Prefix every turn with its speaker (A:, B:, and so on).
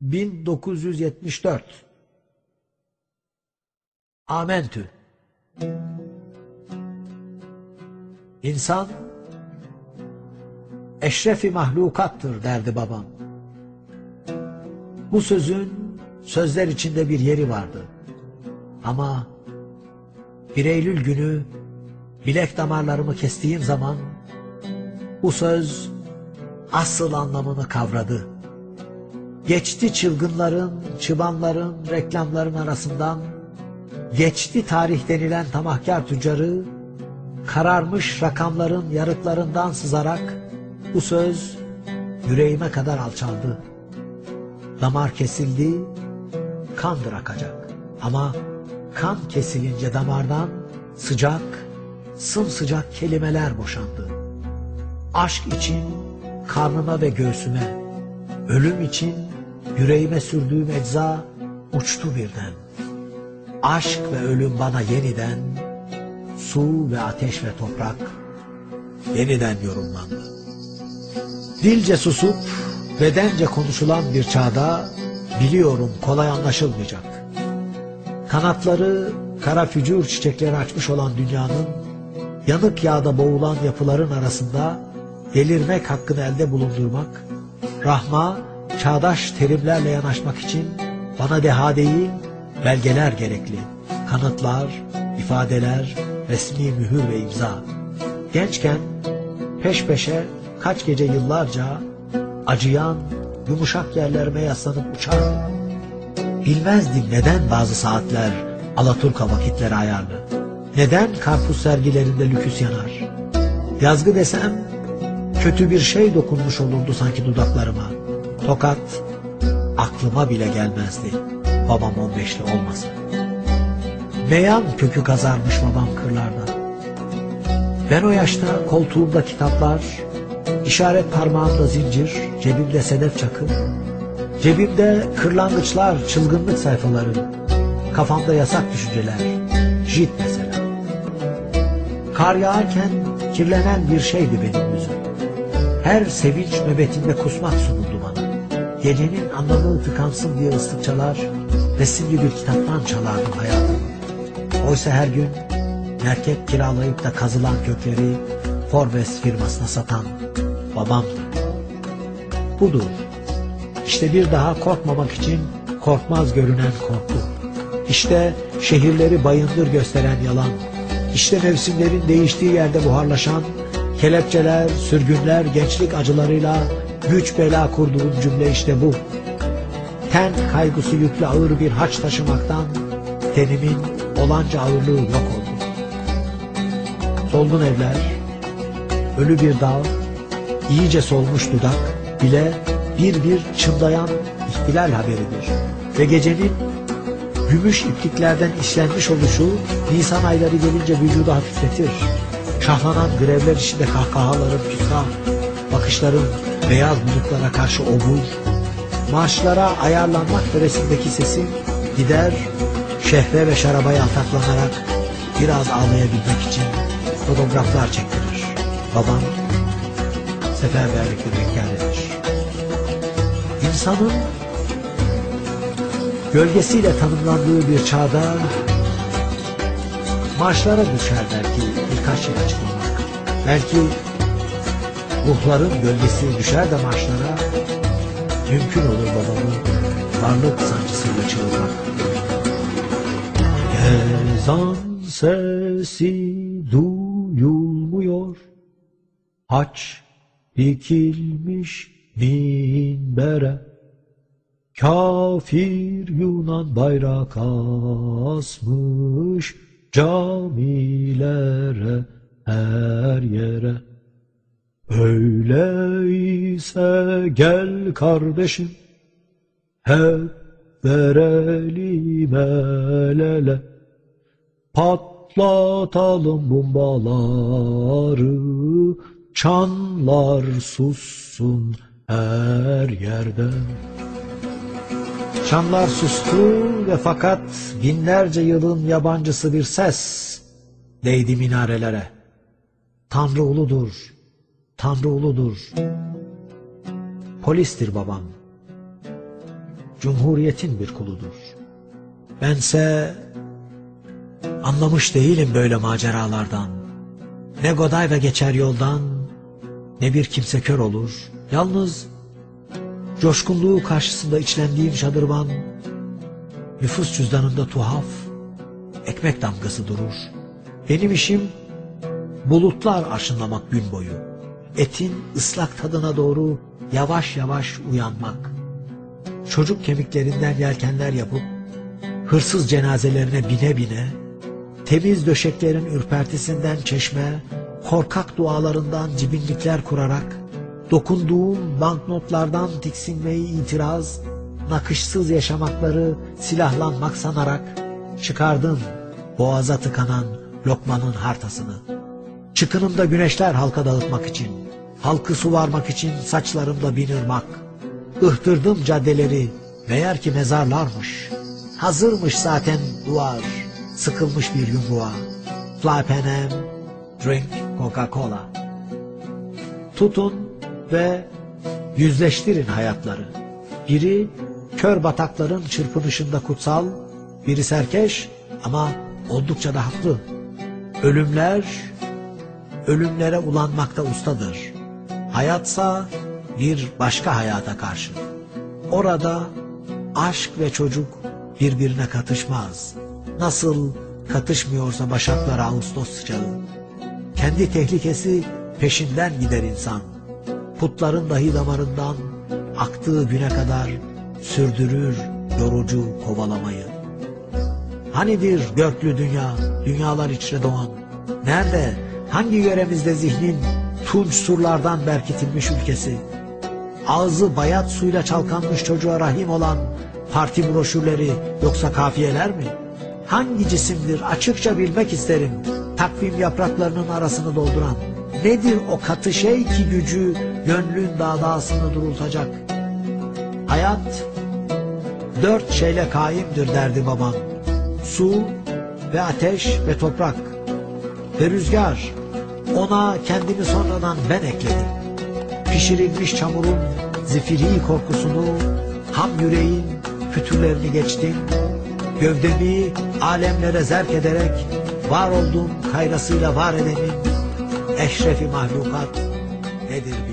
A: 1974. Amentü. İnsan eşrefi mahlukattır derdi babam. Bu sözün sözler içinde bir yeri vardı. Ama 1 Eylül günü bilek damarlarımı kestiğim zaman bu söz asıl anlamını kavradı. Geçti çılgınların, çıbanların, reklamların arasından, geçti tarih denilen tamahkar tüccarı, kararmış rakamların yarıklarından sızarak bu söz yüreğime kadar alçaldı. Damar kesildi, kandır akacak. Ama kan kesilince damardan sıcak, sımsıcak kelimeler boşandı. Aşk için karnıma ve göğsüme, ölüm için yüreğime sürdüğüm ecza uçtu birden. Aşk ve ölüm bana yeniden, su ve ateş ve toprak yeniden yorumlandı. Dilce susup bedence konuşulan bir çağda biliyorum kolay anlaşılmayacak. Kanatları kara fücur çiçekleri açmış olan dünyanın yanık yağda boğulan yapıların arasında delirmek hakkını elde bulundurmak, rahma, çağdaş terimlerle yanaşmak için bana deha değil, belgeler gerekli. Kanıtlar, ifadeler, resmi mühür ve imza. Gençken peş peşe kaç gece yıllarca acıyan, yumuşak yerlerime yaslanıp uçardım. Bilmezdim neden bazı saatler Alaturka vakitleri ayarlı. Neden karpuz sergilerinde lüküs yanar. Yazgı desem kötü bir şey dokunmuş olurdu sanki dudaklarıma. Tokat aklıma bile gelmezdi babam 15'li olmasa. Meyan kökü kazarmış babam kırlarda. Ben o yaşta koltuğumda kitaplar, işaret parmağımda zincir, cebimde sedef çakı, cebimde kırlangıçlar, çılgınlık sayfaları, kafamda yasak düşünceler, jit mesela. Kar yağarken kirlenen bir şeydi benim yüzüm. Her sevinç nöbetinde kusmak sunuldu bana. Gecenin anlamı tıkansın diye ıslık çalar, resimli bir kitaptan çalardım hayatımı. Oysa her gün merkep kiralayıp da kazılan kökleri Forbes firmasına satan babamdı. Budur. İşte bir daha korkmamak için korkmaz görünen korku. İşte şehirleri bayındır gösteren yalan. İşte mevsimlerin değiştiği yerde buharlaşan kelepçeler, sürgünler, gençlik acılarıyla güç bela kurduğum cümle işte bu. Ten kaygısı yüklü ağır bir haç taşımaktan tenimin olanca ağırlığı yok oldu. Solgun evler, ölü bir dağ, iyice solmuş dudak bile bir bir çınlayan ihtilal haberidir. Ve gecenin gümüş ipliklerden işlenmiş oluşu Nisan ayları gelince vücudu hafifletir. Şahlanan grevler içinde kahkahaların küstah, bakışların beyaz bulutlara karşı obur, marşlara ayarlanmak töresindeki sesin gider, şehve ve şarabaya ataklanarak biraz ağlayabilmek için fotoğraflar çektirir. Babam seferberlikle bekâredir. İnsanın gölgesiyle tanımlandığı bir çağda marşlara düşer belki birkaç yıl açıklamak. Belki ruhların gölgesi düşer de marşlara mümkün olur babamın varlık sancısıyla çığırmak. Ezan sesi duyulmuyor, haç dikilmiş minbere, kafir Yunan bayrak asmış camilere, her yere. Öyleyse gel kardeşim, hep verelim el ele, patlatalım bombaları, çanlar sussun her yerde. Çanlar sustu ve fakat binlerce yılın yabancısı bir ses değdi minarelere. Tanrı uludur, Tanrı uludur. Polistir babam. Cumhuriyetin bir kuludur. Bense anlamış değilim böyle maceralardan. Ne Godayva geçer yoldan, ne bir kimse kör olur. Yalnız coşkunluğu karşısında içlendiğim şadırvan, nüfus cüzdanında tuhaf ekmek damgası durur. Benim işim bulutlar aşınlamak gün boyu. Etin ıslak tadına doğru yavaş yavaş uyanmak. Çocuk kemiklerinden yelkenler yapıp hırsız cenazelerine bine bine, temiz döşeklerin ürpertisinden çeşme, korkak dualarından cibinlikler kurarak, dokunduğum banknotlardan tiksinmeyi itiraz, nakışsız yaşamakları silahlanmak sanarak, çıkardım boğaza tıkanan lokmanın hartasını. Çıkınımda güneşler halka dağıtmak için, halkı suvarmak için saçlarımda bin ırmak. Ihtırdım caddeleri, meğer ki mezarlarmış. Hazırmış zaten duvar, sıkılmış bir yumruğa. Fly Pan Am, drink Coca-Cola. Tutun ve yüzleştirin hayatları. Biri kör batakların çırpınışında kutsal, biri serkeş ama oldukça da haklı. Ölümler, ölümlere ulanmakta ustadır. Hayatsa bir başka hayata karşı. Orada aşk ve çocuk birbirine katışmaz. Nasıl katışmıyorsa başaklara Ağustos sıcağı. Kendi tehlikesi peşinden gider insan. Putların dahi damarından aktığı güne kadar sürdürür yorucu kovalamayı. Hanidir göklü dünya, dünyalar içre doğan? Nerede, hangi yöremizde zihnin tunç surlardan berkitilmiş ülkesi? Ağzı bayat suyla çalkanmış çocuğa rahim olan parti broşürleri yoksa kafiyeler mi? Hangi cisimdir açıkça bilmek isterim, takvim yapraklarının arasını dolduran? Nedir o katı şey ki gücü gönlün dağdağısını durultacak? Hayat 4 şeyle kaimdir derdi babam. Su ve ateş ve toprak ve rüzgar. Ona kendimi sonradan ben ekledim. Pişirilmiş çamurun zifiri korkusunu, ham yüreğin fütürlerini geçtim. Gövdemi alemlere zerk ederek var olduğum kayrasıyla var edenin eşrefi mahlukat nedir